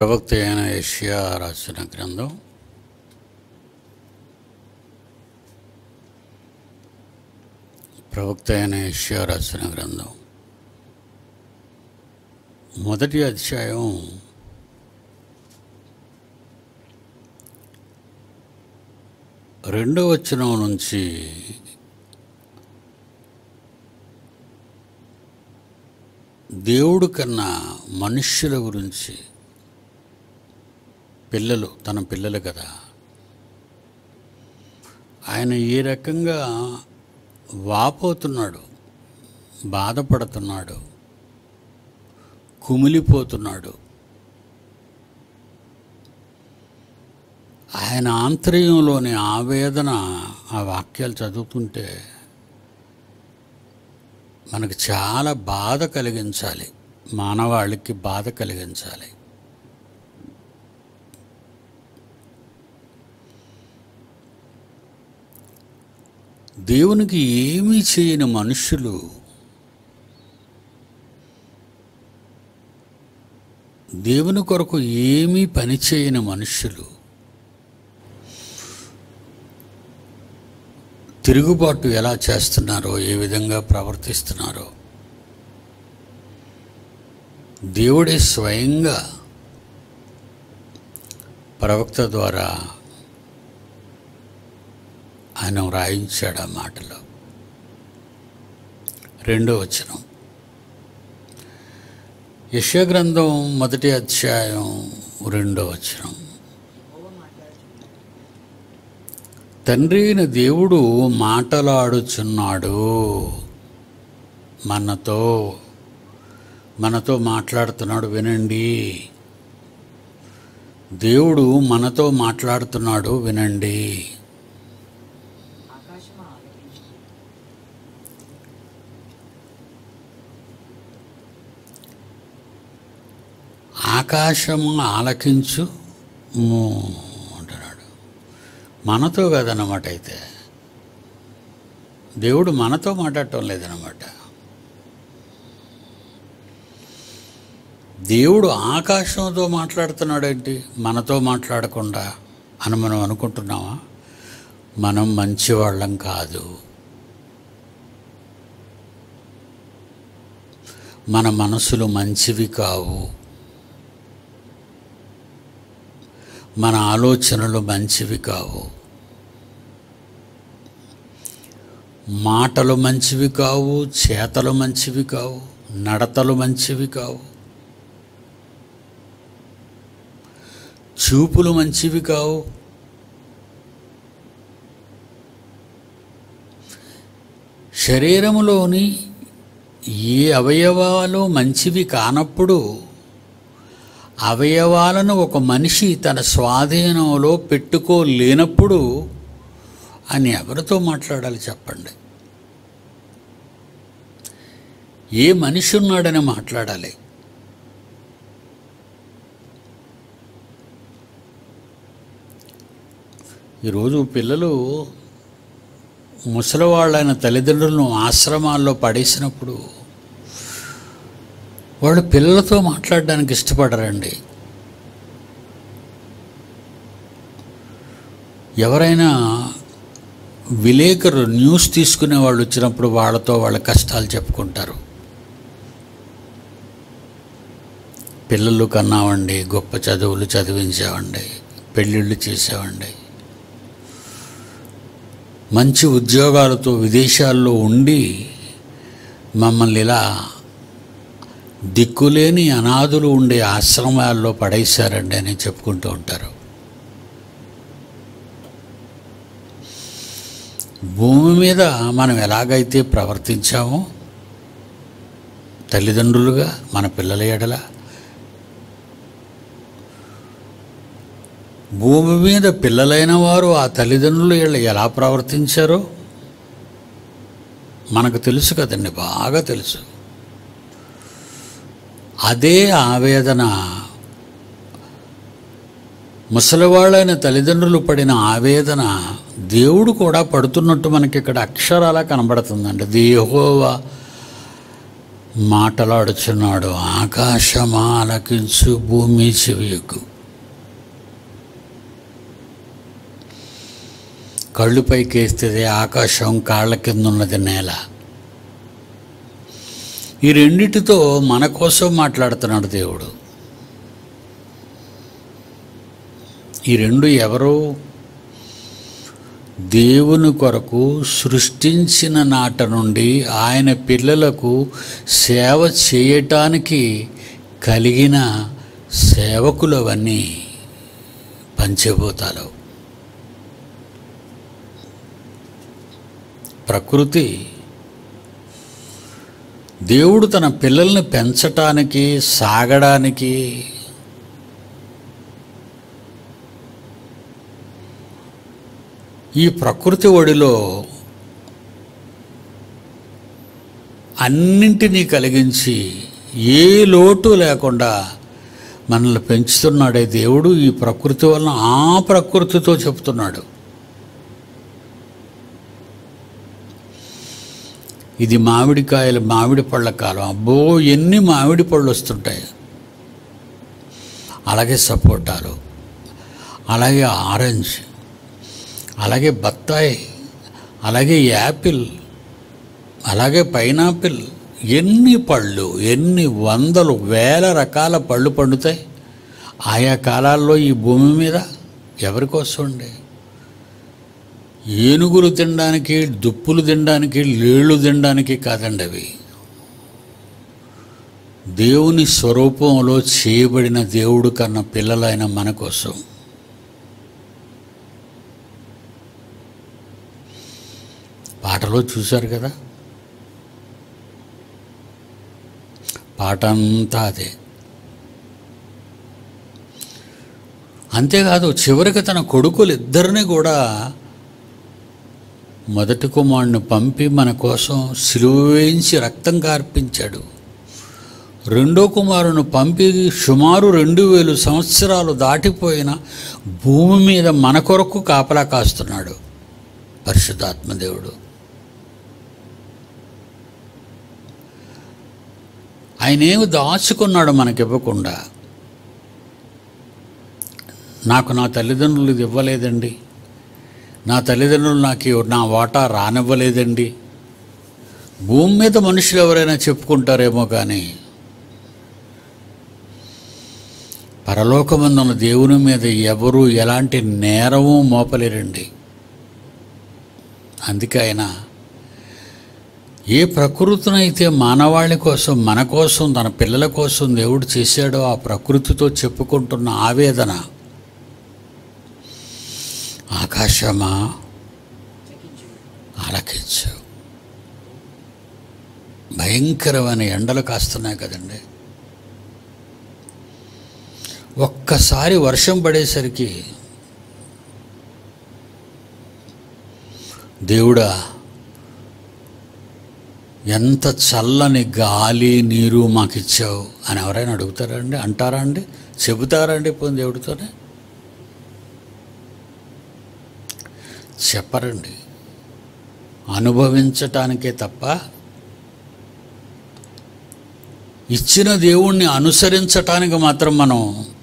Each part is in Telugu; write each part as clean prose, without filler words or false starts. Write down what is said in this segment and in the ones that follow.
ప్రవక్త అయిన యెషయా రాసిన గ్రంథం మొదటి అధ్యాయం 2వ వచనం నుంచి దేవుడు కన్నా మనుష్యుల గురించి, తన పిల్లలు కదా, ఆయన ఏ రకంగా వాపోతున్నాడు, బాధపడుతున్నాడు, కుమిలిపోతున్నాడు, ఆయన ఆంతర్యంలోని ఆవేదన ఆ వాక్యాలు చదువుతుంటే మనకు చాలా బాధ కలిగించాలి, మానవాళికి బాధ కలిగించాలి. దేవునికి ఏమీ చేయని మనుషులు దేవుని కొరకు ఏమీ పని చేయని మనుషులు తిరుగుబాటు ఎలా చేస్తున్నారో, ఏ విధంగా ప్రవర్తిస్తున్నారో దేవుడే స్వయంగా ప్రవక్త ద్వారా ఆయన వ్రాయించాడు ఆ మాటలో. 2వ వచనం, యెషయా గ్రంథం మొదటి అధ్యాయం 2వ వచనం. తండ్రి అయిన దేవుడు మాటలాడుచున్నాడు, మనతో మాట్లాడుతున్నాడు, వినండి. దేవుడు మనతో మాట్లాడుతున్నాడు, వినండి. ఆకాశము ఆలకించు అంటున్నాడు. మనతో కదన్నమాట. అయితే దేవుడు మనతో మాట్లాడటం లేదన్నమాట. దేవుడు ఆకాశంతో మాట్లాడుతున్నాడేంటి, మనతో మాట్లాడకుండా అని మనం అనుకుంటున్నామా? మనం మంచివాళ్ళం కాదు, మన మనసులు మంచివి కావు, మన ఆలోచనలు మంచివి కావు, మాటలు మంచివి కావు, చేతలు మంచివి కావు, నడతలు మంచివి కావు, చూపులు మంచివి కావు. శరీరములోని ఏ అవయవాలు మంచివి కానప్పుడు అవయవాలను ఒక మనిషి తన స్వాధీనంలో పెట్టుకోలేనప్పుడు ఆయన ఎవరితో మాట్లాడాలి చెప్పండి? ఏ మనిషి ఉన్నాడని మాట్లాడాలి? ఈరోజు పిల్లలు ముసలివాళ్ళైన తల్లిదండ్రులను ఆశ్రమాల్లో పడేసినప్పుడు వాళ్ళు పిల్లలతో మాట్లాడడానికి ఇష్టపడరండి. ఎవరైనా విలేకరు న్యూస్ తీసుకునే వాళ్ళు వచ్చినప్పుడు వాళ్ళతో వాళ్ళ కష్టాలు చెప్పుకుంటారు. పిల్లలు కన్నామండి, గొప్ప చదువులు చదివించామండి, పెళ్ళిళ్ళు చేసామండి, మంచి ఉద్యోగాలతో విదేశాల్లో ఉండి మమ్మల్ని ఇలా దిక్కులేని అనాథులు ఉండే ఆశ్రమాల్లో పడేశారండి అని చెప్పుకుంటూ ఉంటారు. భూమి మీద మనం ఎలాగైతే ప్రవర్తించామో తల్లిదండ్రులుగా మన పిల్లల ఎడల, భూమి మీద పిల్లలైన వారు ఆ తల్లిదండ్రుల ఎడల ఎలా ప్రవర్తించారో మనకు తెలుసు కదండి, బాగా తెలుసు. అదే ఆవేదన ముసలివాళ్ళైన తల్లిదండ్రులు పడిన ఆవేదన దేవుడు కూడా పడుతున్నట్టు మనకి ఇక్కడ అక్షరాలా కనబడుతుందండి. యెహోవా మాటలాడుచున్నాడు. ఆకాశమా ఆలకించు, భూమి చెవియొగ్గు. కళ్ళు పైకేస్తే ఆకాశం, కాళ్ళ కింద ఉన్నది నేల. ఈ రెండిటితో మన కోసం మాట్లాడుతున్నాడు దేవుడు. ఈ రెండు ఎవరు? దేవుని కొరకు సృష్టించిన నాట నుండి ఆయన పిల్లలకు సేవ చేయటానికి కలిగిన సేవకులవన్నీ పంచభూతాలు. ప్రకృతి దేవుడు తన పిల్లల్ని పెంచటానికి, సాగడానికి, ఈ ప్రకృతి ఒడిలో అన్నింటినీ కలిగించి ఏ లోటు లేకుండా మనల్ని పెంచుతున్నాడే దేవుడు. ఈ ప్రకృతి వలన ఆ ప్రకృతితో చెప్తున్నాడు. ఇది మామిడికాయలు, మామిడి పళ్ళ కాలం. అబ్బో, ఎన్ని మామిడి పళ్ళు వస్తుంటాయి. అలాగే సపోటాలు, అలాగే ఆరెంజ్, అలాగే బత్తాయి, అలాగే యాపిల్, అలాగే పైనాపిల్. ఎన్ని పళ్ళు, ఎన్ని వందలు వేల రకాల పళ్ళు పండుతాయి ఆయా కాలాల్లో ఈ భూమి మీద. ఎవరికోసం అండి? ఏనుగులు తినడానికి, దుప్పులు తినడానికి, లేళ్ళు తినడానికి కాదండి. అవి దేవుని స్వరూపంలో చేయబడిన దేవుడు కన్నా పిల్లలైన మన కోసం. పాటలో చూశారు కదా, పాట అంతా అదే. అంతేకాదు, చివరికి తన కొడుకులు ఇద్దరిని కూడా, మొదటి కుమారుని పంపి మన కోసం సిలువ వేయించి రక్తం కార్పించాడు. రెండో కుమారుని పంపి సుమారు 2000 సంవత్సరాలు దాటిపోయిన భూమి మీద మన కొరకు కాపలా కాస్తున్నాడు పరిశుద్ధాత్మదేవుడు. ఆయనేమి దాచుకున్నాడు మనకివ్వకుండా. నాకు నా తల్లిదండ్రులు ఇది ఇవ్వలేదండి, నా తల్లిదండ్రులు నాకు నా వాటా రానివ్వలేదండి. భూమి మీద మనుషులు ఎవరైనా చెప్పుకుంటారేమో కానీ పరలోకమందున్న దేవుని మీద ఎవరు ఎలాంటి నేరము మోపలేరండి. అందుకే ఆయన ఏ ప్రకృతినైతే మానవాళి కోసం, మన కోసం, తన పిల్లల కోసం దేవుడు చేశాడో ఆ ప్రకృతితో చెప్పుకుంటున్న ఆవేదన, ఆకాశమా ఆలకించు. భయంకరమైన ఎండలు కాస్తున్నాయి కదండి. ఒక్కసారి వర్షం పడేసరికి దేవుడా ఎంత చల్లని గాలి, నీరు మాకిచ్చావు అని ఎవరైనా అడుగుతారా అండి? అంటారా అండి? చెబుతారా అండి పోనీ దేవుడితోనే? చెప్పరండి. అనుభవించటానికే తప్ప ఇచ్చిన దేవుణ్ణి అనుసరించటానికి మాత్రం మనం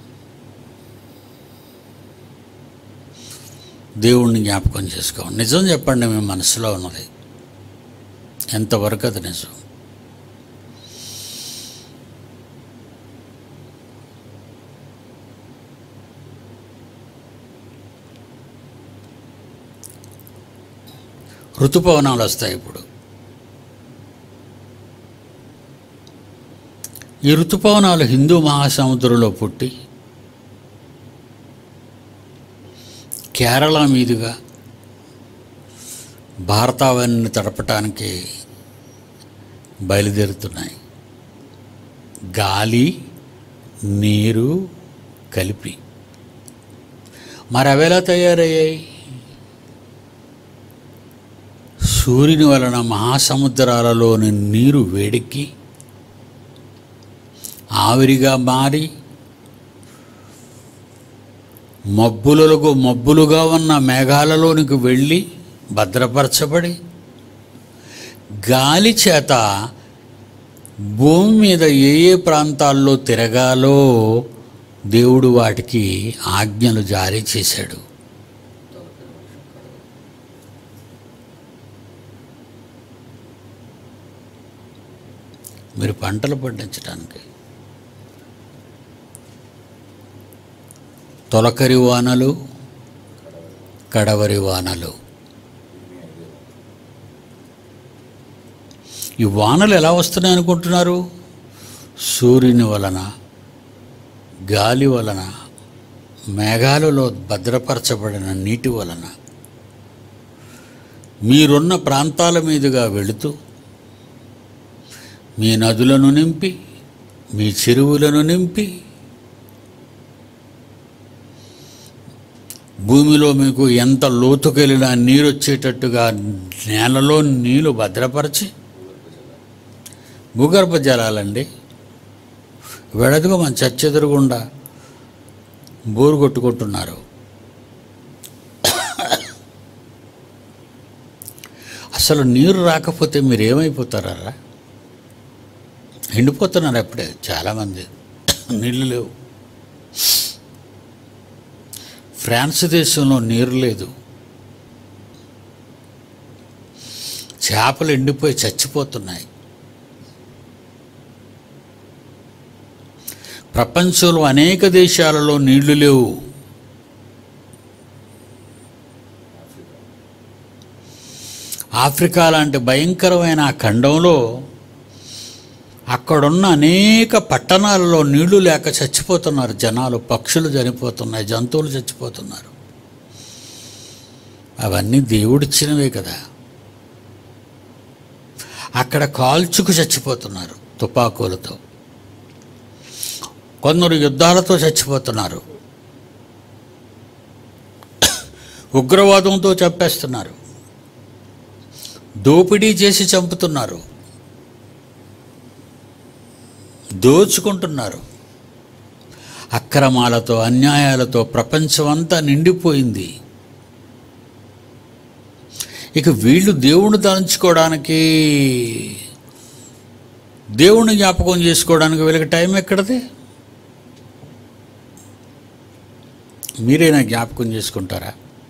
దేవుణ్ణి జ్ఞాపకం చేసుకోండి. నిజం చెప్పండి, మీ మనసులో ఉన్నది ఎంతవరకు అది నిజం? ఋతుపవనాలు వస్తాయి ఇప్పుడు. ఈ ఋతుపవనాలు హిందూ మహాసముద్రంలో పుట్టి కేరళ మీదుగా భారతావనిని తడపటానికి బయలుదేరుతున్నాయి. గాలి, నీరు కలిపి. మరి అవి ఎలా తయారయ్యాయి? సూర్యుని వలన మహాసముద్రాలలోని నీరు వేడెక్కి ఆవిరిగా మారి మబ్బులుగా ఉన్న మేఘాలలోనికి వెళ్ళి భద్రపరచబడి గాలి చేత భూమి మీద ఏ ఏ ప్రాంతాల్లో తిరగాలో దేవుడు వాటికి ఆజ్ఞలు జారీ చేశాడు. మీరు పంటలు పండించడానికి తొలకరి వానలు, కడవరి వానలు. ఈ వానలు ఎలా వస్తున్నాయి అనుకుంటున్నారు? సూర్యుని వలన, గాలి వలన, మేఘాలలో భద్రపరచబడిన నీటి వలన మీరున్న ప్రాంతాల మీదుగా వెళుతూ మీ నదులను నింపి, మీ చెరువులను నింపి, భూమిలో మీకు ఎంత లోతుకెళ్ళినా నీరు వచ్చేటట్టుగా నేలలో నీళ్లు భద్రపరిచి, భూగర్భ జలాలండి. వెడదుగా మన చర్చ ఎదురుగుండా బోరు కొట్టుకుంటున్నారు. అసలు నీరు రాకపోతే మీరు ఏమైపోతారా? ఎండిపోతున్నారు అప్పుడే చాలామంది. నీళ్ళు లేవు. ఫ్రాన్స్ దేశంలో నీరు లేదు. చేపలు ఎండిపోయి చచ్చిపోతున్నాయి. ప్రపంచంలో అనేక దేశాలలో నీళ్లు లేవు. ఆఫ్రికా లాంటి భయంకరమైన ఆ ఖండంలో అక్కడున్న అనేక పట్టణాలలో నీళ్లు లేక చచ్చిపోతున్నారు జనాలు. పక్షులు చనిపోతున్నాయి, జంతువులు చచ్చిపోతున్నారు. అవన్నీ దేవుడిచ్చినవే కదా. అక్కడ కాల్చుకు చచ్చిపోతున్నారు తుపాకులతో. కొందరు యుద్ధాలతో చచ్చిపోతున్నారు. ఉగ్రవాదంతో చంపేస్తున్నారు. దోపిడీ చేసి చంపుతున్నారు. దోచుకుంటున్నారు. అక్రమాలతో, అన్యాయాలతో ప్రపంచమంతా నిండిపోయింది. ఇక వీళ్ళు దేవుణ్ణి తలంచుకోవడానికి, దేవుణ్ణి జ్ఞాపకం చేసుకోవడానికి వీళ్ళకి టైం ఎక్కడది? మీరైనా జ్ఞాపకం చేసుకుంటారా?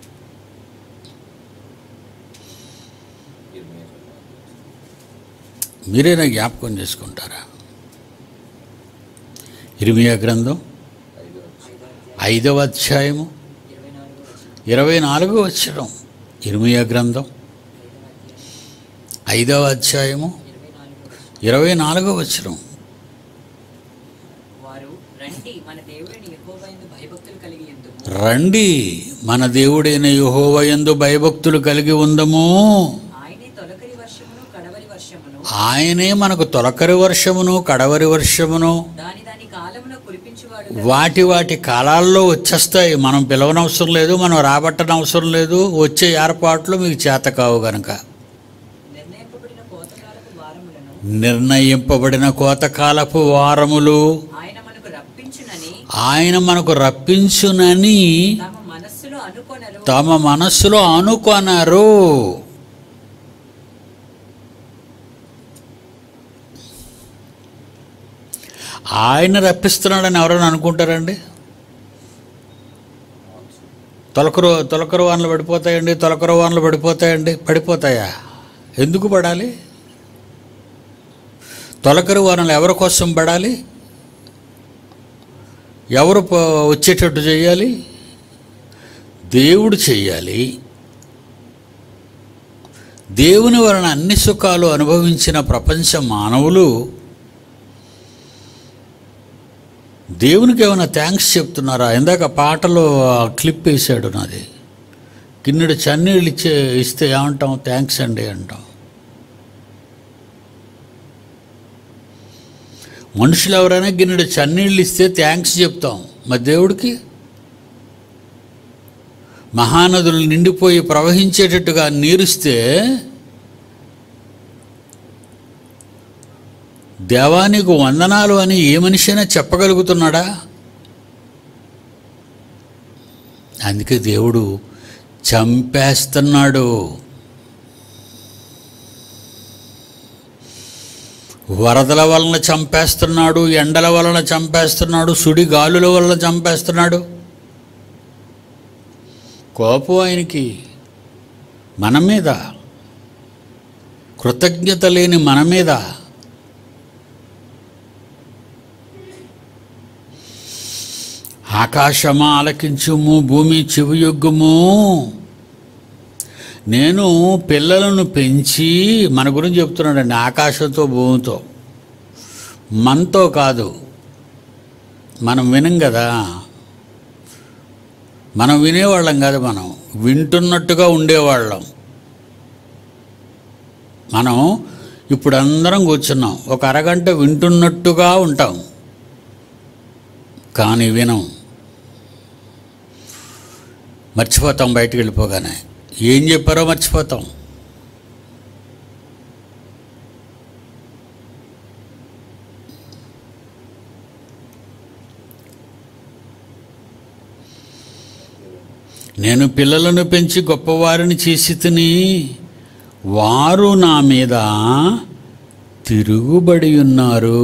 మీరైనా జ్ఞాపకం చేసుకుంటారా? ఇర్మియా గ్రంథం 5వ అధ్యాయము 24వ వచనం. ఇర్మియా గ్రంథం 5వ అధ్యాయము 24వ వచనం. రండి, మన దేవుడైన యెహోవా యందు భయభక్తులు కలిగి ఉందము. ఆయనే మనకు తొలకరి వర్షమును, కడవరి వర్షమును వాటి వాటి కాలాల్లో వచ్చేస్తాయి. మనం పిలవనవసరం లేదు, మనం రాబట్టనవసరం లేదు. వచ్చే ఏర్పాట్లు మీకు చేత కావు గనక నిర్ణయింపబడిన కోతకాలపు వారములు ఆయన మనకు రప్పించునని తమ మనస్సులో అనుకొనరు. ఆయన రప్పిస్తున్నాడని ఎవరైనా అనుకుంటారండి? తొలకరు వానలు పడిపోతాయండి, తొలకరు వానలు పడిపోతాయండి. పడిపోతాయా? ఎందుకు పడాలి? తొలకరు వానలు ఎవరి కోసం పడాలి? ఎవరు వచ్చేటట్టు చేయాలి? దేవుడు చెయ్యాలి. దేవుని వలన అన్ని సుఖాలు అనుభవించిన ప్రపంచ మానవులు దేవునికి ఏమైనా థ్యాంక్స్ చెప్తున్నారా? ఇందాక పాటలో క్లిప్ వేసాడు నాది. గిన్నెడు చన్నీళ్ళు ఇస్తే ఏమంటాం? థ్యాంక్స్ అండి అంటాం. మనుషులు ఎవరైనా గిన్నెడు చన్నీళ్ళు ఇస్తే థ్యాంక్స్ చెప్తాం. మరి దేవుడికి మహానదులు నిండిపోయి ప్రవహించేటట్టుగా నీరుస్తే దేవానికి వందనాలు అని ఏ మనిషైనా చెప్పగలుగుతున్నాడా? అందుకే దేవుడు చంపేస్తున్నాడు. వరదల వలన చంపేస్తున్నాడు, ఎండల వలన చంపేస్తున్నాడు, సుడిగాలుల వలన చంపేస్తున్నాడు. కోపం ఆయనకి మన మీద, కృతజ్ఞత లేని మన మీద. ఆకాశమా ఆలకించుము, భూమి చెవియొగ్గుము. నేను పిల్లలను పెంచి, మన గురించి చెప్తున్నాడండి, ఆకాశంతో భూమితో, మనతో కాదు. మనం వినం కదా, మనం వినేవాళ్ళం కాదు, మనం వింటున్నట్టుగా ఉండేవాళ్ళం. మనం ఇప్పుడు అందరం కూర్చున్నాం, ఒక అరగంట వింటున్నట్టుగా ఉంటాం, కానీ వినం, మర్చిపోతాం. బయటికి వెళ్ళిపోగానే ఏం చెప్పారో మర్చిపోతాం. నేను పిల్లలను పెంచి గొప్పవారిని చేసి తిని, వారు నా మీద తిరుగుబడి ఉన్నారు.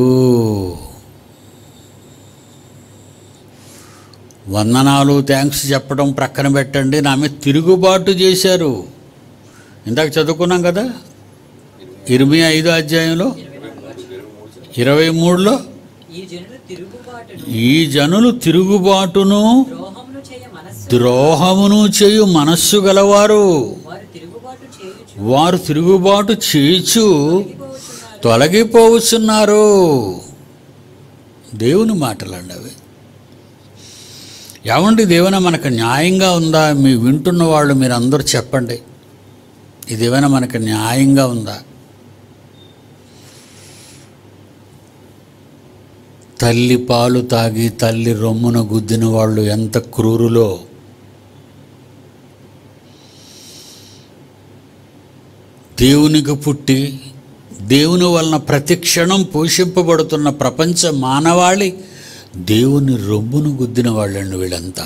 వందనాలు, థ్యాంక్స్ చెప్పడం ప్రక్కన పెట్టండి, నా మీద తిరుగుబాటు చేశారు. ఇందాక చదువుకున్నాం కదా, 25 అధ్యాయంలో 23లో, ఈ జనులు తిరుగుబాటును ద్రోహమును చేయు మనస్సు గలవారు, వారు తిరుగుబాటు చేయుచు తొలగిపోవచ్చున్నారు. దేవుని మాటలండి అవి. ఏమండి, దేవైనా మనకు న్యాయంగా ఉందా? మీ వింటున్న వాళ్ళు మీరు అందరూ చెప్పండి, ఇదేమైనా మనకు న్యాయంగా ఉందా? తల్లి పాలు తాగి తల్లి రొమ్మున గుద్దిన వాళ్ళు ఎంత క్రూరులో. దేవునికి పుట్టి దేవుని వలన ప్రతి క్షణం పోషింపబడుతున్న ప్రపంచ మానవాళి దేవుని రొమ్మును గుద్దిన వాళ్ళండి వీళ్ళంతా.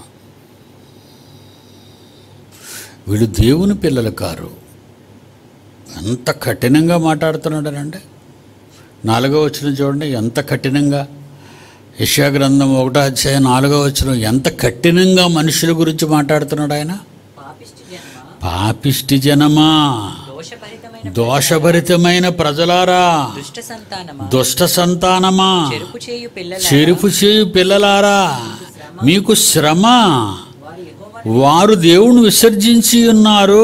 వీళ్ళు దేవుని పిల్లలు కారు. ఎంత కఠినంగా మాట్లాడుతున్నాడనంటే, 4వ వచనం చూడండి, ఎంత కఠినంగా. యెషయా గ్రంథం 1వ అధ్యాయం 4వ వచనం ఎంత కఠినంగా మనుషుల గురించి మాట్లాడుతున్నాడు ఆయన. పాపిష్టి జనమా, దోషభరితమైన ప్రజలారా, దుష్ట సంతానమా, చెరుపు చేయు పిల్లలారా, మీకు శ్రమ, వారు దేవుని విసర్జించి ఉన్నారు.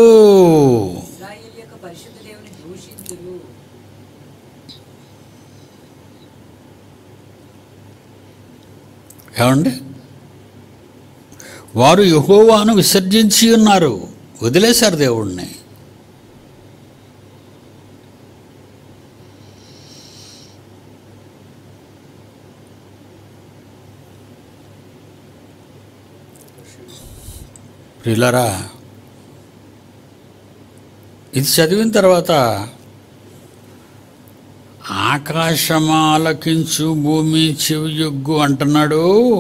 ఏమండి, వారు యెహోవాను విసర్జించి ఉన్నారు, వదిలేశారు దేవుణ్ణి. ప్రియులారా, ఇది చదివిన తర్వాత ఆకాశమాలకించు, భూమి చెవియొగ్గు అంటున్నాడు.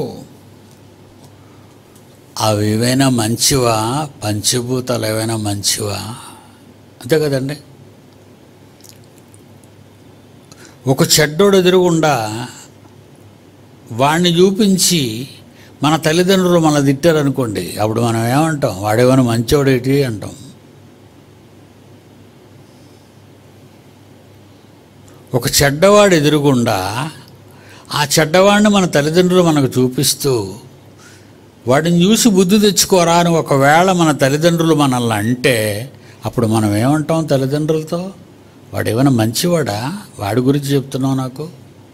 అవి ఏవైనా మంచివా? పంచభూతాలు ఏవైనా మంచివా? అంతే కదండి. ఒక చెడ్డోడు ఎదురుగుండా వాడిని చూపించి మన తల్లిదండ్రులు మన తిట్టారనుకోండి, అప్పుడు మనం ఏమంటాం? వాడేమైనా మంచోడేటి అంటాం. ఒక చెడ్డవాడు ఎదురుగుండా ఆ చెడ్డవాడిని మన తల్లిదండ్రులు మనకు చూపిస్తూ, వాడిని చూసి బుద్ధి తెచ్చుకోరా అని ఒకవేళ మన తల్లిదండ్రులు మనల్ని అంటే, అప్పుడు మనం ఏమంటాం తల్లిదండ్రులతో? వాడేమైనా మంచివాడా? వాడి గురించి చెప్తున్నావు నాకు.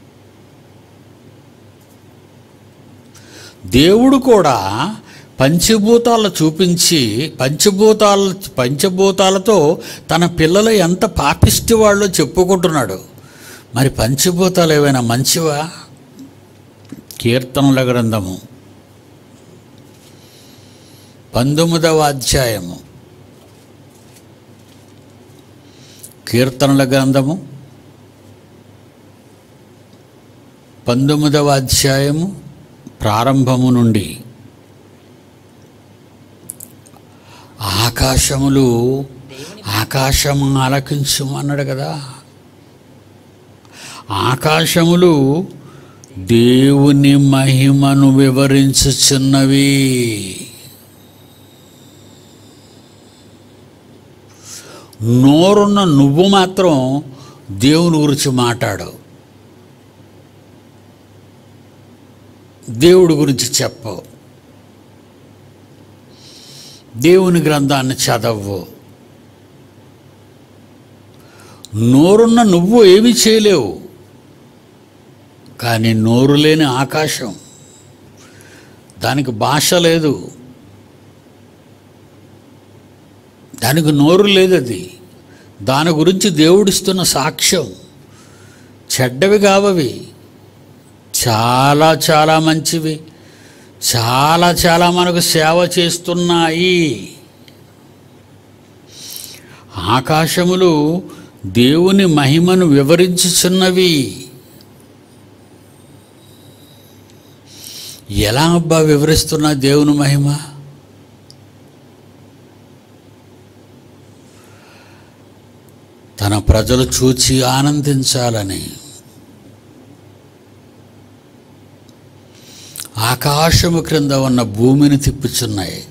దేవుడు కూడా పంచభూతాలు చూపించి, పంచభూతాలతో తన పిల్లలు ఎంత పాపిష్టి వాళ్ళో చెప్పుకుంటున్నాడు. మరి పంచభూతాలు ఏవైనా మంచివా? కీర్తనల గ్రంథము 19వ అధ్యాయము, కీర్తనల గ్రంథము 19వ అధ్యాయము ప్రారంభము నుండి, ఆకాశము ఆలకించు అన్నాడు కదా. ఆకాశములు దేవుని మహిమను వివరించుచున్నవి. నోరున్న నువ్వు మాత్రం దేవుని గురించి మాట్లాడవు, దేవుడి గురించి చెప్పవు, దేవుని గ్రంథాన్ని చదవవు. నోరున్న నువ్వు ఏమీ చేయలేవు. కానీ నోరు లేని ఆకాశం, దానికి భాష లేదు, దానికి నోరు లేదు. అది దాని గురించి దేవుడిస్తున్న సాక్ష్యం చెడ్డవి కావవి, చాలా చాలా మంచివి, చాలా చాలా మనకు సేవ చేస్తున్నాయి. ఆకాశములు దేవుని మహిమను వివరించుచున్నవి. ఎలా అబ్బా వివరిస్తున్నా దేవుని మహిమ? తన ప్రజలు చూచి ఆనందించాలని ఆకాశము క్రింద ఉన్న భూమిని తిప్పుచున్నాయి,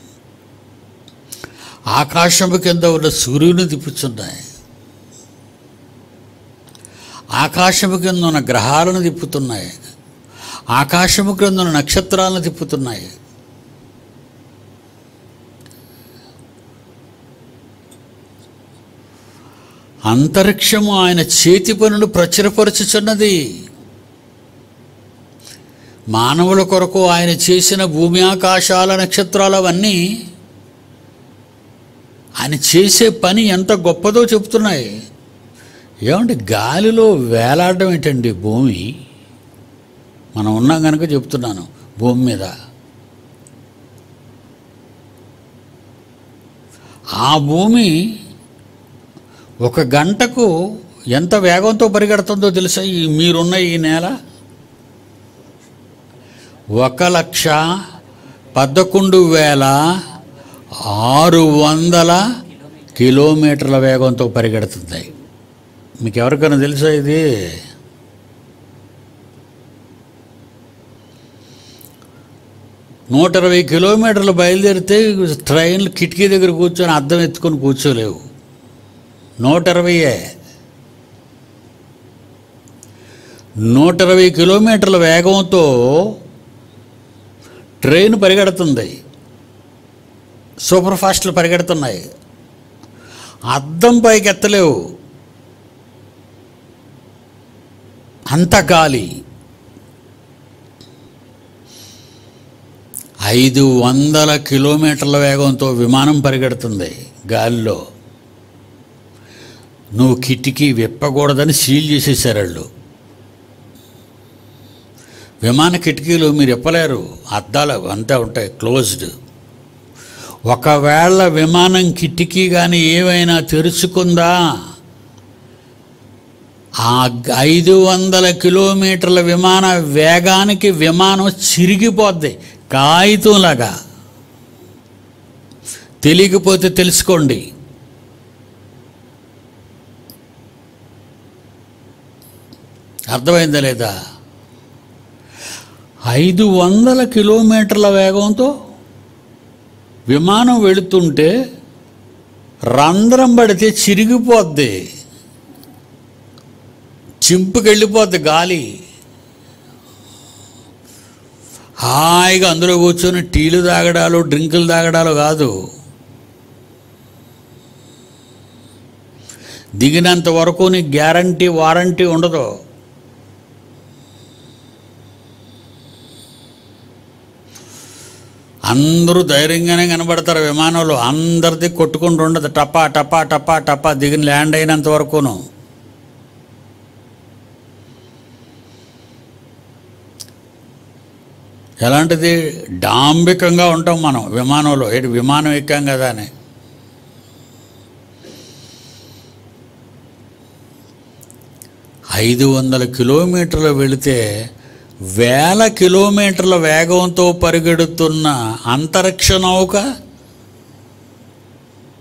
ఆకాశము కింద ఉన్న సూర్యుని తిప్పుచున్నాయి, ఆకాశము కింద ఉన్న గ్రహాలను తిప్పుతున్నాయి, ఆకాశము క్రింద ఉన్న నక్షత్రాలను తిప్పుతున్నాయి. అంతరిక్షము ఆయన చేతి పనులు ప్రచురపరచుచున్నది. మానవుల కొరకు ఆయన చేసిన భూమి ఆకాశాల నక్షత్రాలు అవన్నీ ఆయన చేసే పని ఎంత గొప్పదో చెప్తున్నాయి. ఏమంటే గాలిలో వేలాడడం ఏంటండి భూమి? మనం ఉన్నాం కనుక చెప్తున్నాను. భూమి మీద ఆ భూమి ఒక గంటకు ఎంత వేగంతో పరిగెడుతుందో తెలుసా? మీరున్న ఈ నేల 1,11,600 కిలోమీటర్ల వేగంతో పరిగెడుతుంది. మీకు ఎవరికైనా తెలుసా ఇది? నూట 120 కిలోమీటర్లు బయలుదేరితే ట్రైన్లు కిటికీ దగ్గర కూర్చొని అద్దం ఎత్తుకొని కూర్చోలేవు. 120. 120 కిలోమీటర్ల వేగంతో ట్రైన్ పరిగెడుతుంది, సూపర్ ఫాస్ట్లు పరిగెడుతున్నాయి. అద్దం పైకి ఎత్తలేవు, అంత గాలి. 500 కిలోమీటర్ల వేగంతో విమానం పరిగెడుతుంది గాలిలో. నువ్వు కిటికీ విప్పకూడదని సీల్ చేసేసారు వాళ్ళు. విమాన కిటికీలు మీరు విప్పలేరు, అద్దాలు అంతే ఉంటాయి, క్లోజ్డ్. ఒకవేళ విమానం కిటికీ కానీ ఏమైనా తెరుచుకుందా, ఆ 500 కిలోమీటర్ల విమాన వేగానికి విమానం చిరిగిపోద్ది కాగితంలాగా. తెలియకపోతే తెలుసుకోండి. అర్థమైందా లేదా? 500 కిలోమీటర్ల వేగంతో విమానం వెళుతుంటే రంధ్రం పడితే చిరిగిపోద్ది, చింపుకెళ్ళిపోద్ది గాలి. హాయిగా అందులో కూర్చొని టీలు తాగడాలు, డ్రింకులు తాగడాలు కాదు. దిగినంత వరకు నీకు గ్యారంటీ వారంటీ ఉండదు. అందరూ ధైర్యంగానే కనబడతారు విమానంలో. అందరిది కొట్టుకుంటూ ఉండదు, టపా టపా టపా టపా దిగిన ల్యాండ్ అయినంత వరకును. ఎలాంటిది? డాంబికంగా ఉంటాం మనం విమానంలో. విమానం ఎక్కాం కదా అని. ఐదు 500 కిలోమీటర్లు వెళితే 1000 కిలోమీటర్ల వేగంతో పరిగెడుతున్న అంతరిక్ష నౌక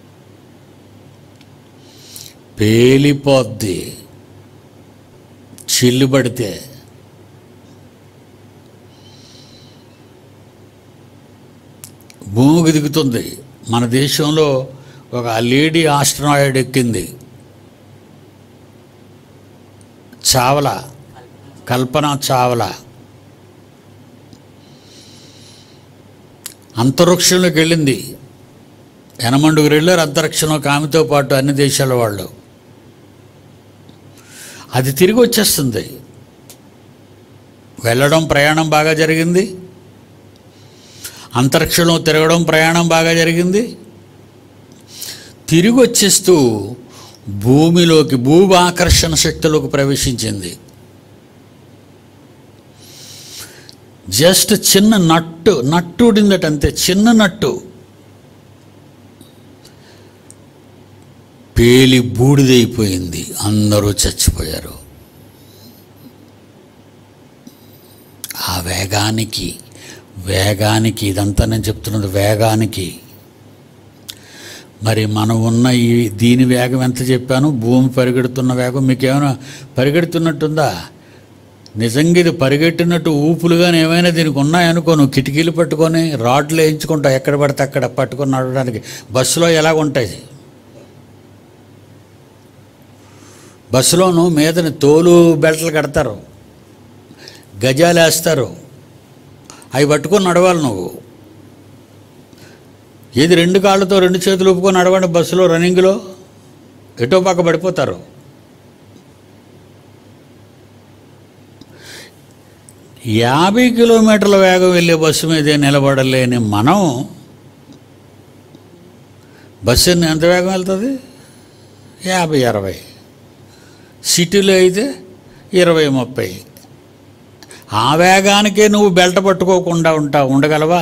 పేలిపోద్ది, చిల్లుబడితే భూమికి దిగుతుంది. మన దేశంలో ఒక లేడీ ఆస్ట్రాయిడ్ ఎక్కింది, చావ్లా, కల్పన చావ్లా. అంతరిక్షంలోకి వెళ్ళింది. ఎనమండుగురు వెళ్ళారు అంతరిక్షంలో ఆమెతో పాటు అన్ని దేశాల వాళ్ళు. అది తిరిగి వచ్చేస్తుంది. వెళ్ళడం ప్రయాణం బాగా జరిగింది, అంతరిక్షంలో తిరగడం ప్రయాణం బాగా జరిగింది. తిరిగి వచ్చేస్తూ భూమిలోకి, భూమి ఆకర్షణ శక్తిలోకి ప్రవేశించింది. జస్ట్ చిన్న నట్టు ఉడిందట, అంతే, చిన్న నట్టు. పేలి బూడిదైపోయింది, అందరూ చచ్చిపోయారు. ఆ వేగానికి ఇదంతా నేను చెప్తున్నది వేగానికి. మరి మనం ఉన్న దీని వేగం ఎంత చెప్పాను? భూమి పరిగెడుతున్న వేగం మీకేమైనా పరిగెడుతున్నట్టుందా? నిజంగా ఇది పరిగెట్టినట్టు ఊపులుగానే ఏమైనా దీనికి ఉన్నాయనుకో, నువ్వు కిటికీలు పట్టుకొని రాడ్లు వేయించుకుంటావు ఎక్కడ పడితే అక్కడ పట్టుకొని నడవడానికి. బస్సులో ఎలాగుంటాయి? బస్సులోను మీదని తోలు బెల్ట్లు కడతారు, గజాలు వేస్తారు, అవి పట్టుకొని నడవాలి నువ్వు. ఏది రెండు కాళ్ళతో రెండు చేతులు ఊపుకొని నడవండి బస్సులో, రన్నింగ్లో ఎటో పక్క పడిపోతారు. యాభై కిలోమీటర్ల వేగం వెళ్ళే బస్సు మీదే నిలబడలేని మనం, బస్సు ఎంత వేగం వెళ్తుంది? 50-60. సిటీలో అయితే 20-30. ఆ వేగానికే నువ్వు బెల్ట్ పట్టుకోకుండా ఉండగలవా?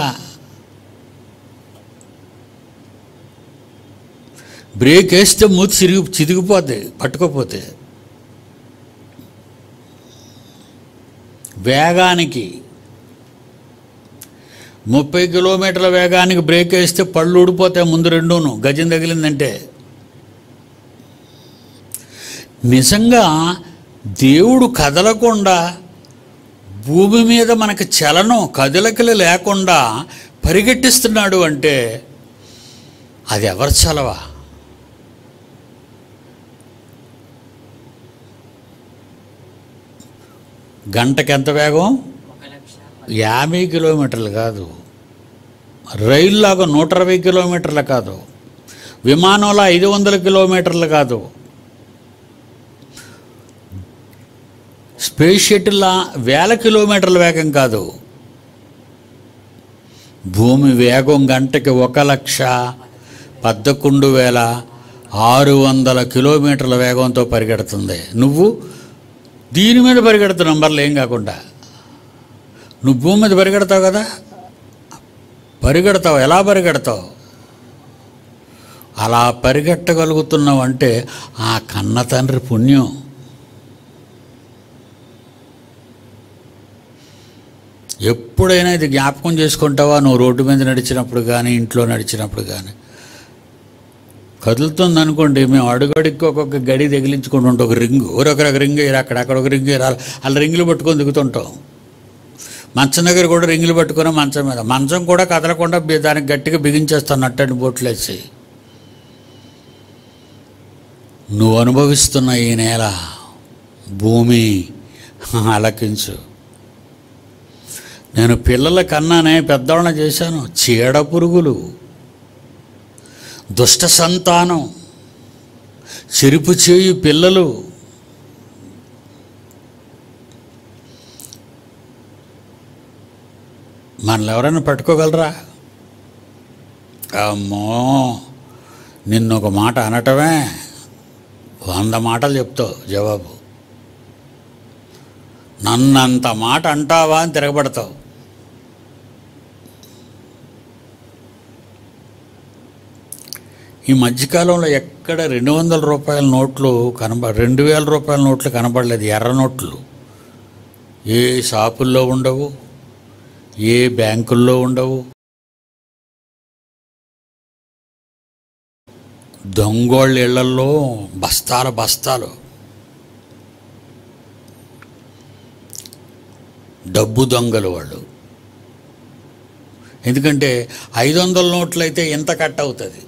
బ్రేక్ వేస్తే మూతి చిరిగిపోద్ది పట్టుకోపోతే. వేగానికి 30 కిలోమీటర్ల వేగానికి బ్రేక్ వేస్తే పళ్ళు ఊడిపోతాయి ముందు రెండూను, గజం తగిలిందంటే. నిజంగా దేవుడు కదలకుండా భూమి మీద మనకి చలనం, కదలికలు లేకుండా పరిగెట్టిస్తున్నాడు అంటే అది ఎవరి చలవా? గంటకి ఎంత వేగం? 50 కిలోమీటర్లు కాదు, రైలులాగా 120 కిలోమీటర్లు కాదు, విమానంలో 500 కిలోమీటర్లు కాదు, స్పేస్ షటిల్లా 1000 కిలోమీటర్ల వేగం కాదు. భూమి వేగం గంటకి 1,11,600 కిలోమీటర్ల వేగంతో పరిగెడుతుంది. నువ్వు దీని మీద పరిగెడుతున్నావు, నంబర్లు ఏం కాకుండా. నువ్వు భూమి మీద పరిగెడతావు కదా, పరిగెడతావు. ఎలా పరిగెడతావు? అలా పరిగెట్టగలుగుతున్నావు అంటే ఆ కన్న తండ్రి పుణ్యం. ఎప్పుడైనా ఇది జ్ఞాపకం చేసుకుంటావా? నువ్వు రోడ్డు మీద నడిచినప్పుడు కానీ, ఇంట్లో నడిచినప్పుడు కానీ. కదులుతుంది అనుకోండి, మేము అడుగడికి ఒక్కొక్క గడి తగిలించుకుంటూ ఉంటాం. ఒక రింగు, ఒక రింగు వేయాలి, అక్కడ ఒక రింగు వేయాలి, అలా రింగులు పట్టుకొని దిగుతుంటాం. మంచం దగ్గర కూడా రింగులు పట్టుకొని మంచం మీద, మంచం కూడా కదలకుండా దానికి గట్టిగా బిగించేస్తాను నట్టని బోట్లేసి. నువ్వు అనుభవిస్తున్న ఈ నేల, భూమి ఆలకించు. నేను పిల్లల కన్నానే పెద్దవాళ్ళని చేశాను. చీడ పురుగులు, దుష్ట సంతానం, చెరుపు చేయు పిల్లలు, మనల్ని ఎవరైనా పట్టుకోగలరా? అమ్మో, నిన్నొక మాట అనటమే 100 మాటలు చెప్తావు జవాబు. నన్నంత మాట అంటావా అని తిరగబడతావు. ఈ మధ్యకాలంలో ఎక్కడ 200 రూపాయల నోట్లు 2000 రూపాయల నోట్లు కనబడలేదు. ఎర్ర నోట్లు ఏ షాపుల్లో ఉండవు, ఏ బ్యాంకుల్లో ఉండవు. దొంగోళ్ళ ఇళ్లల్లో బస్తాలు. డబ్బు దొంగలు వాళ్ళు. ఎందుకంటే 500 నోట్లు అయితే ఎంత కట్ అవుతుంది,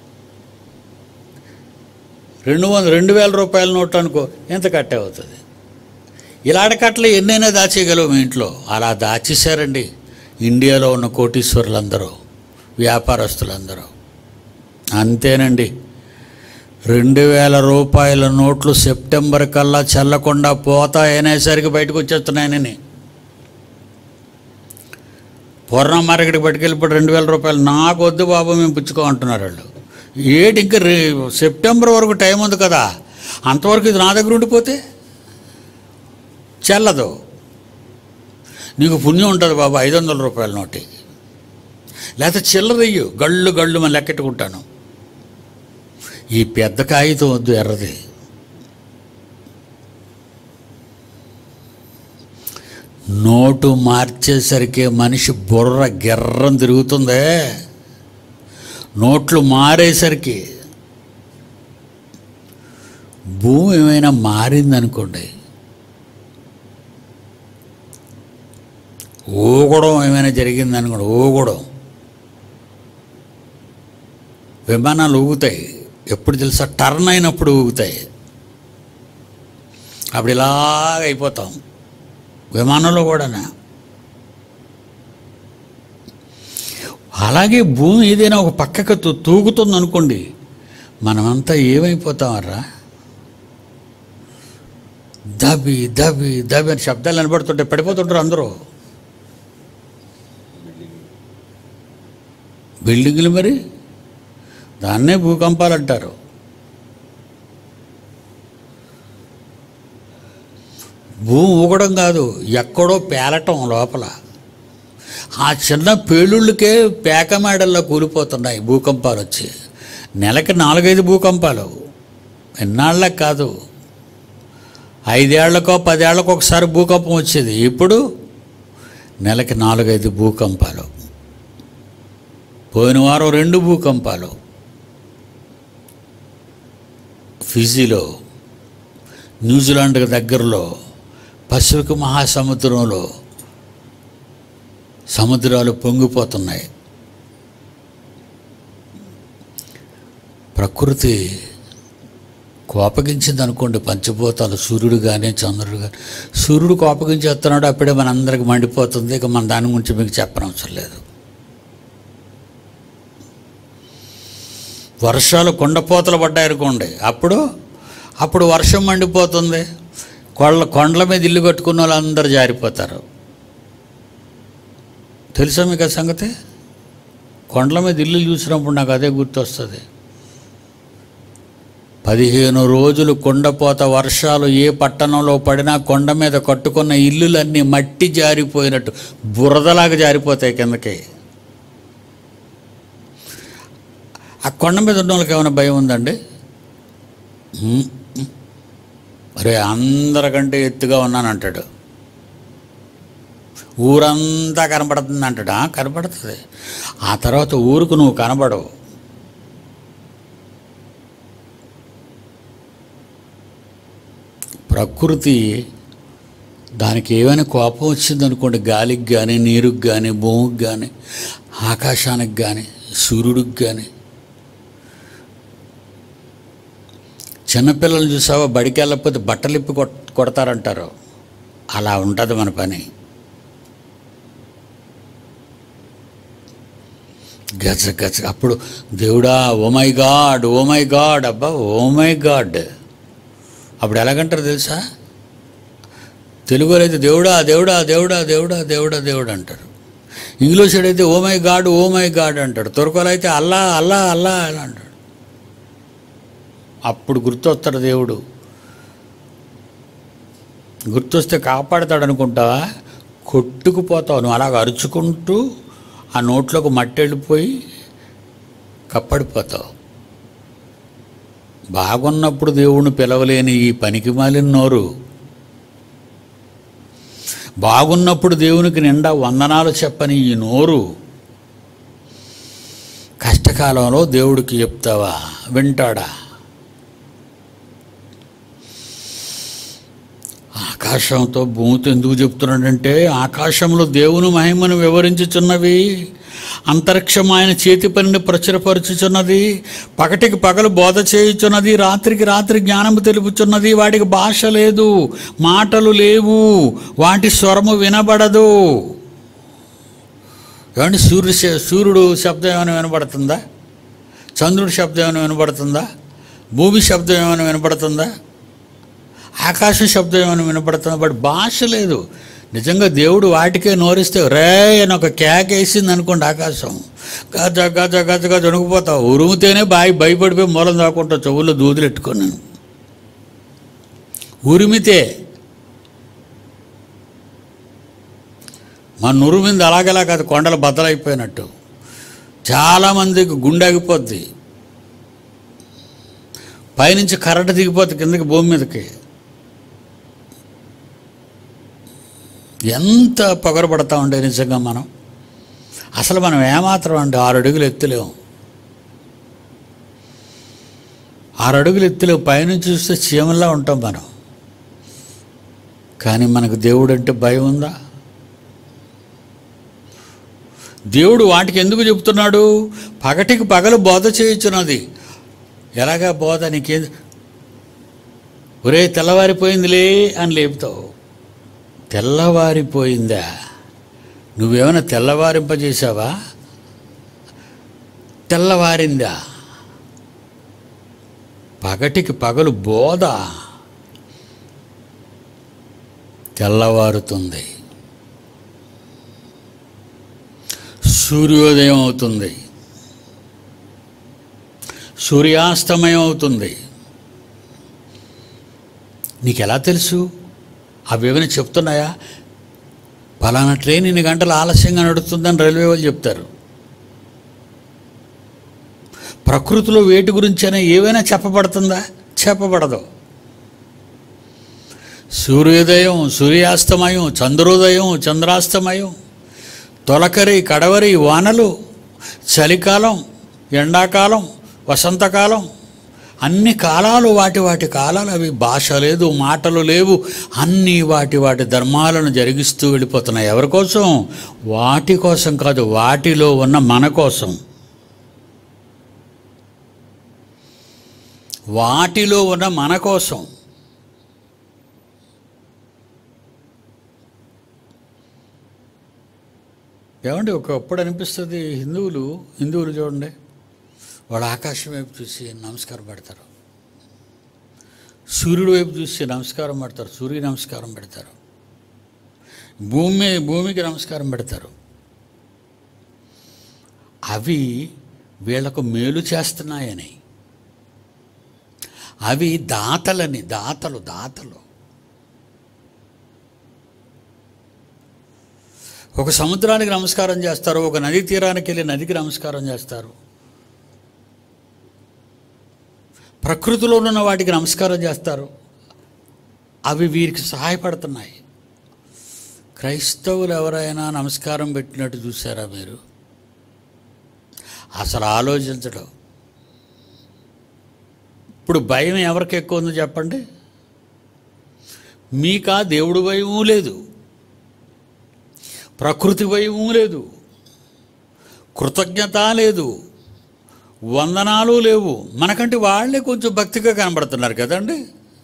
2,000 రూపాయల నోట్లు అనుకో ఎంత కట్ అవుతుంది. ఇలాంటి కట్టలు ఎన్నైనా దాచేయగలవు మీ ఇంట్లో. అలా దాచేశారండి ఇండియాలో ఉన్న కోటీశ్వరులందరూ, వ్యాపారస్తులందరూ. అంతేనండి, 2,000 రూపాయల నోట్లు సెప్టెంబర్ కల్లా చల్లకుండా పోతాయనేసరికి బయటకు వచ్చేస్తున్నాయని. పూర్ణ మార్కెట్కి పట్టుకెళ్ళిపోయి 2,000 రూపాయలు నాకు వద్దు బాబు మేము పుచ్చుకోమంటున్నారు వాళ్ళు. ఏటి ఇంకా సెప్టెంబర్ వరకు టైం ఉంది కదా, అంతవరకు ఇది నా దగ్గర ఉండిపోతే చెల్లదు. నీకు పుణ్యం ఉంటుంది బాబు 500 రూపాయల నోటి, లేకపోతే చిల్లరయ్యు గళ్ళు గళ్ళు మనం లెక్కెట్టుకుంటాను. ఈ పెద్ద కాగితం వద్దు, ఎర్రది. నోటు మార్చేసరికి మనిషి బుర్ర గిర్రం తిరుగుతుందే. నోట్లు మారేసరికి భూమి ఏమైనా మారిందనుకోండి, ఊగడం ఏమైనా జరిగిందనుకోండి, ఊగడం, విమానాలు ఊగుతాయి. ఎప్పుడు తెలుసా? టర్న్ అయినప్పుడు ఊగుతాయి. అప్పుడు ఇలాగ అయిపోతాం. విమానంలో కూడానా. అలాగే భూమి ఏదైనా ఒక పక్కకు తూగుతుంది అనుకోండి, మనమంతా ఏమైపోతామర్రా? దబి దబి దబి అని శబ్దాలు వినబడుతుంటే పడిపోతుంటారు అందరూ. బిల్డింగులు మరి దాన్నే భూకంపాలు అంటారు. భూమి ఊగడం కాదు, ఎక్కడో పేలటం లోపల. ఆ చిన్న పేలుళ్ళకే పేక మేడల్లో కూలిపోతున్నాయి భూకంపాలు వచ్చి. నెలకి 4-5 భూకంపాలు. ఎన్నాళ్ళకి కాదు, 5 ఏళ్లకో 10 ఏళ్లకో ఒకసారి భూకంపం వచ్చేది. ఇప్పుడు నెలకి 4-5 భూకంపాలు. పోయిన వారం 2 భూకంపాలు. ఫిజీలో, న్యూజిలాండ్కి దగ్గరలో, పసిఫిక్ మహాసముద్రంలో సముద్రాలు పొంగిపోతున్నాయి. ప్రకృతి కోపగించింది అనుకోండి. పంచభూతాలు, సూర్యుడు కానీ చంద్రుడు కానీ. సూర్యుడు కోపగించేస్తున్నాడు, అప్పుడే మనందరికి మండిపోతుంది. ఇక మన దాని గురించి మీకు చెప్పనవసరం లేదు. వర్షాలు కొండపోతలు పడ్డాయనుకోండి, అప్పుడు వర్షం మండిపోతుంది. కొండల మీద ఇల్లు కట్టుకున్న వాళ్ళందరూ జారిపోతారు. తెలుసా మీకు ఆ సంగతి? కొండల మీద ఇల్లు చూసినప్పుడు నాకు అదే గుర్తొస్తుంది. 15 రోజులు కొండపోత వర్షాలు ఏ పట్టణంలో పడినా కొండ మీద కట్టుకున్న ఇల్లులన్నీ మట్టి జారిపోయినట్టు బురదలాగా జారిపోతాయి కిందకి. ఆ కొండ మీద ఉన్న వాళ్ళకి ఏమైనా భయం ఉందండి? అరే అందరికంటే ఎత్తుగా ఉన్నానంటాడు, ఊరంతా కనపడుతుంది అంటాడా? కనపడుతుంది. ఆ తర్వాత ఊరుకు నువ్వు కనబడవు. ప్రకృతి దానికి ఏమైనా కోపం వచ్చిందనుకోండి, గాలికి కానీ, నీరుకి కానీ, భూమికి కానీ, ఆకాశానికి కానీ, సూర్యుడికి కానీ. చిన్నపిల్లలు చూసావా, బడికి వెళ్ళకపోతే బట్టలు ఇప్పి కొడతారంటారు. అలా ఉంటుంది మన పని. గజ గజ. అప్పుడు దేవుడా, oh my God, oh my God, అబ్బా ఓ మై గాడ్. అప్పుడు ఎలాగంటారు తెలుసా? తెలుగులో అయితే దేవుడా దేవుడా దేవుడా దేవుడా దేవుడా దేవుడు అంటారు. ఇంగ్లీష్ అయితే oh my God, oh my God అంటాడు. తుర్కలో అయితే అల్లా అల్లా అల్లా అలా అంటాడు. అప్పుడు గుర్తొస్తాడు దేవుడు. గుర్తొస్తే కాపాడుతాడు అనుకుంటావా? కొట్టుకుపోతావు. నువ్వు అలాగ అరుచుకుంటూ ఆ నోట్లోకి మట్టి వెళ్ళిపోయి కప్పడిపోతావు. బాగున్నప్పుడు దేవుణ్ణి పిలవలేని ఈ పనికి మాలిన నోరు, బాగున్నప్పుడు దేవునికి నిండా వందనాలు చెప్పని ఈ నోరు, కష్టకాలంలో దేవుడికి చెప్తావా? వింటాడా? ఆకాశంతో భూమితో ఎందుకు చెప్తున్నాడంటే, ఆకాశంలో దేవుని మహిమను వివరించుచున్నవి, అంతరిక్షం ఆయన చేతి పనిని ప్రచురపరుచుచున్నది, పగటికి పగలు బోధ చేయుచున్నది, రాత్రికి రాత్రి జ్ఞానము తెలుపుచున్నది. వాటికి భాష లేదు, మాటలు లేవు, వాటి స్వరము వినబడదు. ఏమంటే సూర్యుడు శబ్దం ఏమైనా వినబడుతుందా? చంద్రుడి శబ్దం ఏమైనా వినబడుతుందా? భూమి శబ్దం ఏమైనా వినబడుతుందా? ఆకాశం శబ్దం ఏమైనా వినపడుతుంది? బట్ భాష లేదు. నిజంగా దేవుడు వాటికే నోరిస్తే రే అని ఒక కేక వేసింది అనుకోండి, ఆకాశం గజ గజ గజ గజ వణుకుపోతావు. ఉరుముతేనే భయపడిపోయి మూలం దాక్కుంటావు, చెవుల్లో దూదులు ఎట్టుకొని. ఉరిమితే మన ఉరిమింది అలాగేలా కాదు, కొండలు బద్దలైపోయినట్టు. చాలామందికి గుండె ఆగిపోద్ది, పైనుంచి కరెంట్ దిగిపోతుంది కిందకి, భూమి మీదకి. ఎంత పొగరపడతా ఉండే నిజంగా మనం. అసలు మనం ఏమాత్రం అండి 6 అడుగులు ఎత్తులేము, 6 అడుగులు ఎత్తులేము. పైనుంచి చూస్తే చీమల్లా ఉంటాం మనం. కానీ మనకు దేవుడు అంటే భయం ఉందా? దేవుడు వాటికి ఎందుకు చెబుతున్నాడు? పగటికి పగలు బోధ చేయుచున్నది. ఎలాగా బోధ? నీకేం ఒరే తెల్లవారిపోయిందిలే అని లేపుతావు. తెల్లవారిపోయిందా? నువ్వేమైనా తెల్లవారింపజేసావా? తెల్లవారిందా? పగటికి పగలు బోధ, తెల్లవారుతుంది, సూర్యోదయం అవుతుంది, సూర్యాస్తమయం అవుతుంది. నీకు ఎలా తెలుసు? అవేమైనా చెప్తున్నాయా? పలానా ట్రైన్ ఇన్ని గంటలు ఆలస్యంగా నడుస్తుందని రైల్వే వాళ్ళు చెప్తారు. ప్రకృతిలో వేటి గురించైనా ఏవైనా చెప్పబడుతుందా? చెప్పబడదు. సూర్యోదయం, సూర్యాస్తమయం, చంద్రోదయం, చంద్రాస్తమయం, తొలకరి కడవరి, వానలు, చలికాలం, ఎండాకాలం, వసంతకాలం, అన్ని కాలాలు వాటి కాలాలు. అవి భాష లేదు, మాటలు లేవు, అన్నీ వాటి ధర్మాలను జరిగిస్తూ వెళ్ళిపోతున్నాయి. ఎవరి కోసం? వాటి కోసం కాదు, వాటిలో ఉన్న మన కోసం. వాటిలో ఉన్న మన కోసం. ఏమండి, ఒకప్పుడు అనిపిస్తుంది హిందువులు చూడండి, వాళ్ళు ఆకాశం వైపు చూసి నమస్కారం పెడతారు, సూర్యుడి వైపు చూసి నమస్కారం పెడతారు, సూర్య నమస్కారం పెడతారు, భూమికి నమస్కారం పెడతారు. అవి వీళ్ళకు మేలు చేస్తున్నాయని, అవి దాతలని, దాతలు. ఒక సముద్రానికి నమస్కారం చేస్తారు, ఒక నది తీరానికి వెళ్ళి నదికి నమస్కారం చేస్తారు, ప్రకృతిలో ఉన్న వాటికి నమస్కారం చేస్తారు. అవి వీరికి సహాయపడుతున్నాయి. క్రైస్తవులు ఎవరైనా నమస్కారం పెట్టినట్టు చూసారా మీరు? అసలు ఆలోచించడం. ఇప్పుడు భయం ఎవరికి ఎక్కువ ఉందో చెప్పండి? మీకా దేవుడు భయమూ లేదు, ప్రకృతి భయమూ లేదు, కృతజ్ఞత లేదు, వందనాలు లేవు. మనకంటే వాళ్ళే కొంచెం భక్తిగా కనబడుతున్నారు కదండి.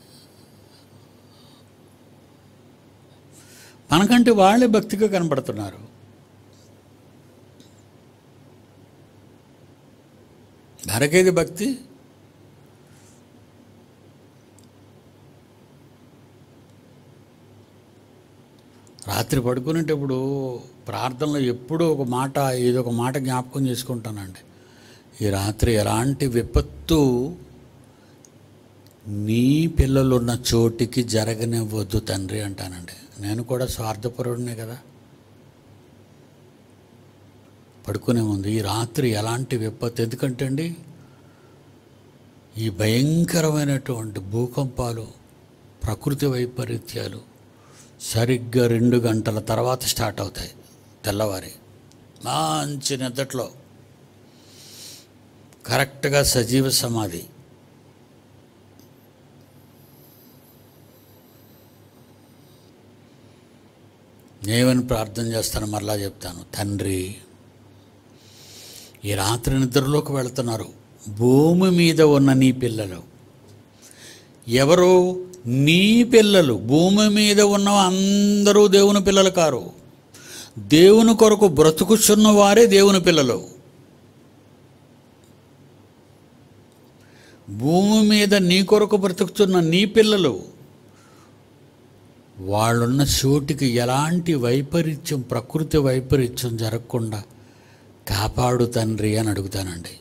మనకంటే వాళ్ళే భక్తిగా కనబడుతున్నారు. మరకేది భక్తి? రాత్రి పడుకునేటప్పుడు ప్రార్థనలో ఎప్పుడూ ఏదో ఒక మాట జ్ఞాపకం చేసుకుంటానండి. ఈ రాత్రి ఎలాంటి విపత్తు నీ పిల్లలున్న చోటికి జరగనివ్వద్దు తండ్రి అంటానండి. నేను కూడా స్వార్థపరుడినే కదా. పడుకునే ముందు ఈ రాత్రి ఎలాంటి విపత్తు, ఎందుకంటే అండి ఈ భయంకరమైనటువంటి భూకంపాలు, ప్రకృతి వైపరీత్యాలు సరిగ్గా 2 గంటల తర్వాత స్టార్ట్ అవుతాయి. తెల్లవారి మంచి నిద్రలో కరెక్ట్గా సజీవ సమాధి. ఏమని ప్రార్థన చేస్తాను మరలా చెప్తాను. తండ్రి, ఈ రాత్రి నిద్రలోకి వెళుతున్నారు భూమి మీద ఉన్న నీ పిల్లలు. ఎవరు? నీ పిల్లలు. భూమి మీద ఉన్న అందరూ దేవుని పిల్లలు కారు. దేవుని కొరకు బ్రతుకుచున్న వారే దేవుని పిల్లలు. భూమి మీద నీ కొరకు బ్రతుకుతున్న నీ పిల్లలు, వాళ్ళున్న చోటికి ఎలాంటి వైపరీత్యం, ప్రకృతి వైపరీత్యం జరగకుండా కాపాడు తండ్రి అని అడుగుతానండి.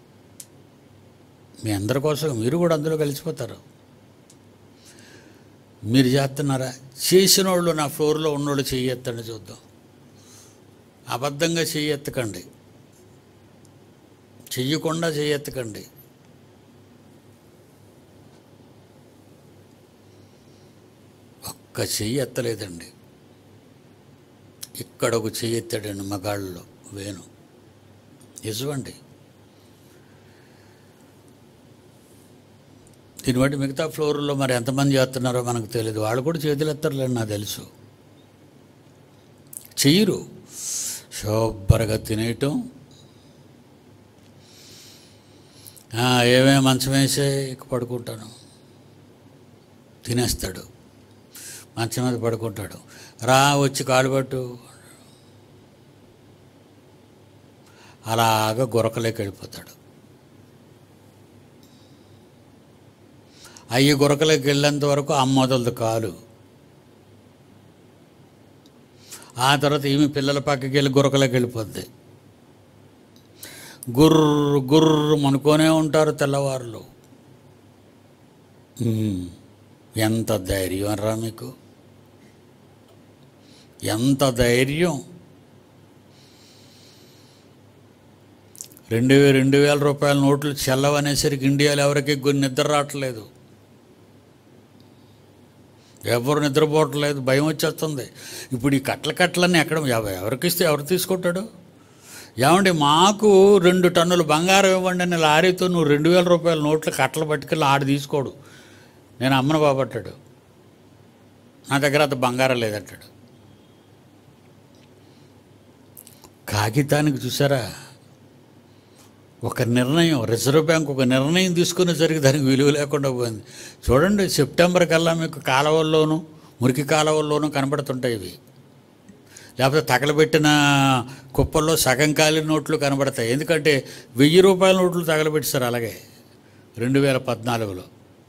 మీ అందరి కోసం మీరు కూడా అందులో కలిసిపోతారు. మీరు చేస్తున్నారా? చేసిన వాళ్ళు, నా ఫ్లోర్లో ఉన్నోళ్ళు చెయ్యెత్తండి చూద్దాం. అబద్ధంగా చెయ్యెత్తకండి, చెయ్యకుండా చెయ్యెత్తకండి. ఒక్క చెయ్యి ఎత్తలేదండి. ఇక్కడ ఒక చెయ్యి ఎత్తాడండి మగాళ్ళలో వేణు. నిజమండి. దీన్ని బట్టి మిగతా ఫ్లోర్లో మరి ఎంతమంది చేస్తున్నారో మనకు తెలియదు. వాళ్ళు కూడా చేతులు ఎత్తర్లేని నాకు తెలుసు. చెయ్యరు. శోభ్రగా తినేయటం, ఏమేమి మంచం వేసే ఇక పడుకుంటాను, తినేస్తాడు, మంచం మీద పడుకుంటాడు. రా వచ్చి కాలు పట్టు, అలాగా గురకలేకి వెళ్ళిపోతాడు. అయ్యి గురకలేకి వెళ్ళేంత వరకు అమ్మ వదలదు కాలు. ఆ తర్వాత ఈమె పిల్లల పక్కకి వెళ్ళి గురకలేకి వెళ్ళిపోద్ది. గుర్రు గుర్రు అనుకోనే ఉంటారు తెల్లవారులు. ఎంత ధైర్యం రా మీకు, ఎంత ధైర్యం. 2,000 రూపాయల నోట్లు చెల్లవనేసరికి ఇండియాలో ఎవరికి నిద్ర రావట్లేదు, ఎవరు నిద్రపోవట్లేదు, భయం వచ్చేస్తుంది. ఇప్పుడు ఈ కట్లన్నీ ఎక్కడ ఎవరికిస్తే ఎవరు తీసుకుంటాడు? ఏమండి, మాకు 2 టన్నులు బంగారం ఇవ్వండి అని లారీతో నువ్వు 2,000 రూపాయల నోట్లు కట్టలు పట్టుకెళ్ళి ఆడు తీసుకోడు. నేను అమ్మను బాబట్టాడు, నా దగ్గర అంత బంగారం లేదంటాడు. కాగితానికి చూసారా ఒక నిర్ణయం, రిజర్వ్ బ్యాంక్ ఒక నిర్ణయం తీసుకునేసరికి దానికి విలువ లేకుండా పోయింది. చూడండి, సెప్టెంబర్ కల్లా మీకు కాలువల్లోనూ మురికి కాలువల్లోనూ కనబడుతుంటాయి ఇవి. లేకపోతే తగలబెట్టిన కుప్పల్లో సగం ఖాళీ నోట్లు కనబడతాయి. ఎందుకంటే 1,000 రూపాయల నోట్లు తగలబెట్టారు అలాగే 2014లో.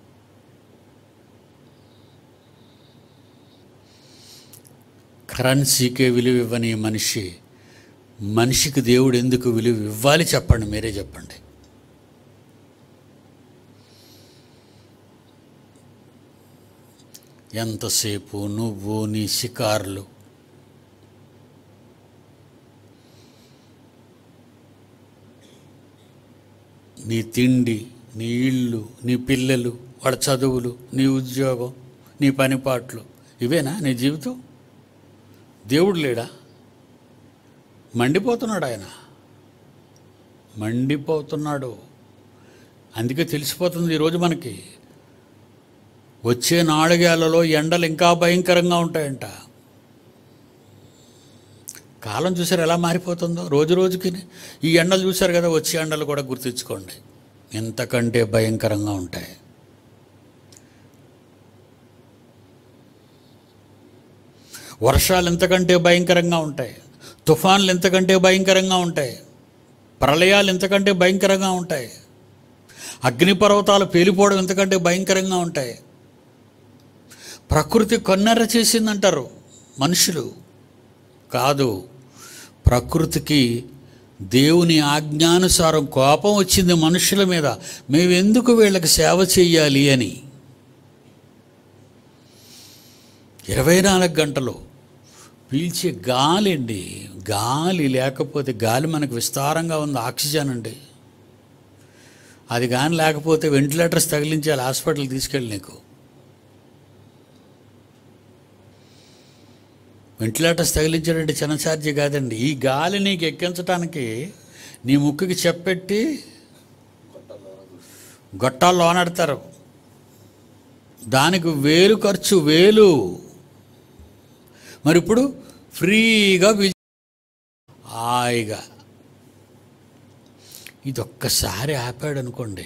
కరెన్సీకే విలువ ఇవ్వని మనిషికి దేవుడు ఎందుకు విలువ ఇవ్వాలి చెప్పండి, మీరే చెప్పండి. ఎంతసేపు నువ్వు నీ షికార్లు, నీ తిండి, నీ ఇళ్ళు, నీ పిల్లలు, వాళ్ళ చదువులు, నీ ఉద్యోగం, నీ పనిపాట్లు, ఇవేనా నీ జీవితం? దేవుడు లేడా? మండిపోతున్నాడు ఆయన, మండిపోతున్నాడు. అందుకే తెలిసిపోతుంది ఈరోజు మనకి. వచ్చే 4 ఏళ్లలో ఎండలు ఇంకా భయంకరంగా ఉంటాయంట. కాలం చూసారు ఎలా మారిపోతుందో రోజు రోజుకి. ఈ ఎండలు చూశారు కదా, వచ్చే ఎండలు కూడా గుర్తించుకోండి, ఇంతకంటే భయంకరంగా ఉంటాయి. వర్షాలు ఎంతకంటే భయంకరంగా ఉంటాయి, తుఫాన్లు ఎంతకంటే భయంకరంగా ఉంటాయి, ప్రళయాలు ఎంతకంటే భయంకరంగా ఉంటాయి, అగ్నిపర్వతాలు పేలిపోవడం ఎంతకంటే భయంకరంగా ఉంటాయి. ప్రకృతి కన్నెర్ర చేసిందంటారు మనుషులు. కాదు, ప్రకృతికి దేవుని ఆజ్ఞానుసారం కోపం వచ్చింది మనుషుల మీద. మేమెందుకు వీళ్ళకి సేవ చేయాలి అని 24 గంటలు పీల్చే గాలి అండి. గాలి లేకపోతే, గాలి మనకు విస్తారంగా ఉంది, ఆక్సిజన్ అండి. అది కానీ లేకపోతే వెంటిలేటర్స్ తగిలించాలి హాస్పిటల్ తీసుకెళ్ళి. నీకు వెంటిలేటర్స్ తగిలించాడంటే చిన్న ఛార్జీ కాదండి. ఈ గాలి నీకు ఎక్కించడానికి నీ ముక్కుకి చెప్పెట్టి గొట్టాలు లోనెడతారు. దానికి 1000 ఖర్చు, 1000. మరి ఇప్పుడు ఫ్రీగా హాయిగా. ఇది ఒక్కసారి ఆపాడు అనుకోండి,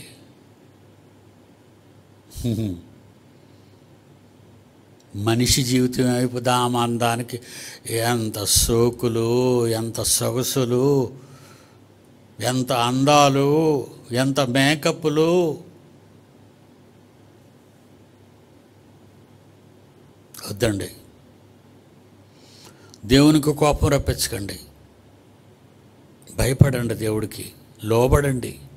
మనిషి జీవితం వైపు దామాందానికి ఎంత సోకులు, ఎంత సొగసులు, ఎంత అందాలు, ఎంత మేకప్లు. వద్దండి, దేవునికి కోపం రప్పించకండి, భయపడండి, దేవుడికి లోబడండి.